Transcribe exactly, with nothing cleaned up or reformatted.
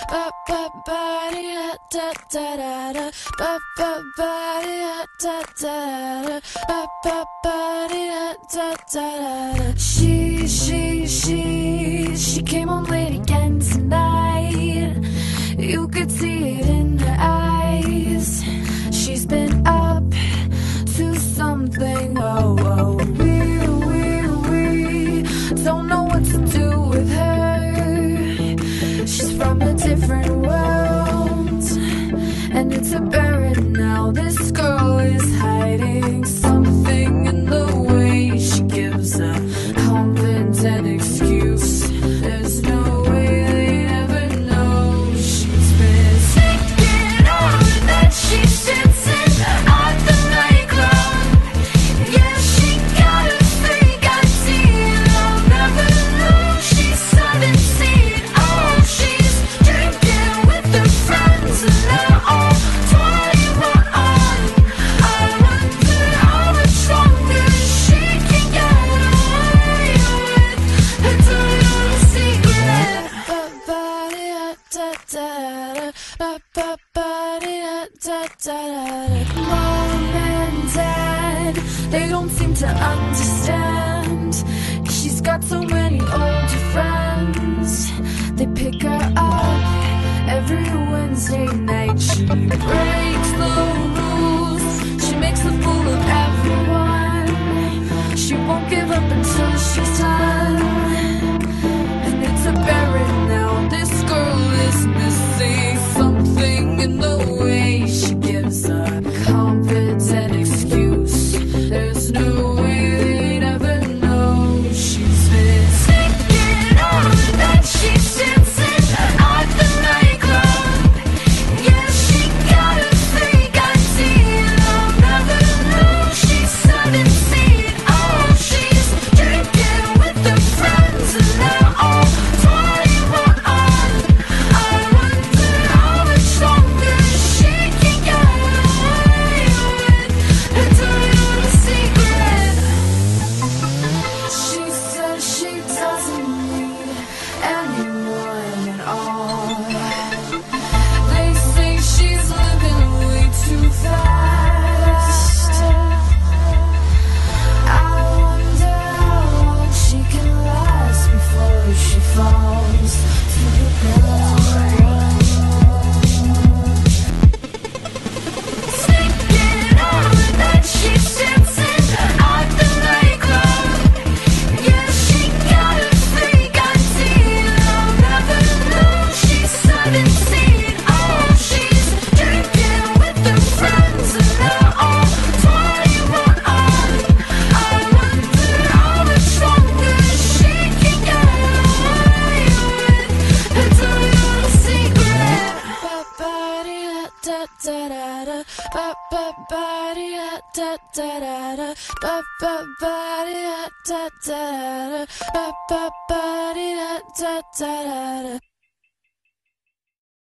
ba ba ba da da da da, ba ba ba da da da, ba ba ba da da da. She she she she came home late again tonight. You could see it in her eyes. She's been up to something. Oh oh, we we we don't know what to do with her. She's from a different world, and it's apparent now this girl is hiding something in the way she gives a confident excuse. There's no way they'd ever know she's been taking all that she's dancing at the nightclub. Yeah, she got a fake I D, and I'll never know she's seventeen. Oh, she's drinking with her friends, and they're all twenty-one. I wonder how much longer she can get away with her dirty little secret. Mom and Dad, they don't seem to understand. She's got so many older friends. They pick her up every Wednesday night. She breaks the rules. She makes a fool of everyone. She won't give up until she's done. And it's apparent now this girl is missing something in the way she gives a confident excuse. There's no way they'd ever know she's been taking all that she's dancing at the nightclub. Yeah, she got a fake I D, and I'll never know she's seventeen. Oh, she's drinking with her friends, and they're all twenty-one. I wonder how much longer she can get away with her dirty little secret. She says she doesn't need anyone at all. They say she's living way too fast. I wonder how long she can last before she falls to the ground. Taking all that she's dancing at the nightclub. Yeah, she got a fake I D, and I'll never know she's seventeen. Oh, she's drinking with her friends, and they're all twenty-one. I wonder how much longer she can get away with her dirty little secret. Ba ba da da da, ba ba ba da da da, ba ba ba da da da, ba ba ba da da da.